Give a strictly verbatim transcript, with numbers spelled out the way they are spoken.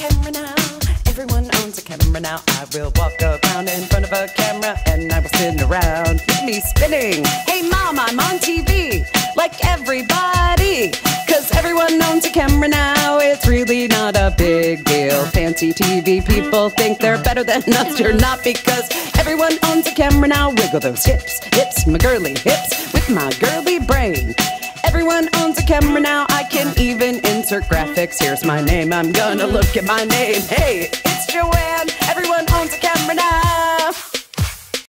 camera now. Everyone owns a camera now. I will walk around in front of a camera and I will spin around. Get me spinning. Hey mom, I'm on T V like everybody. Cause everyone owns a camera now. It's really not a big deal. Fancy T V people think they're better than us. You're not, because everyone owns a camera now. Wiggle those hips, hips, my girly hips with my girly brain. Everyone owns a camera now. I can even insert graphics. Here's my name. I'm gonna look at my name. Hey, it's JoAnn. Everyone owns a camera now.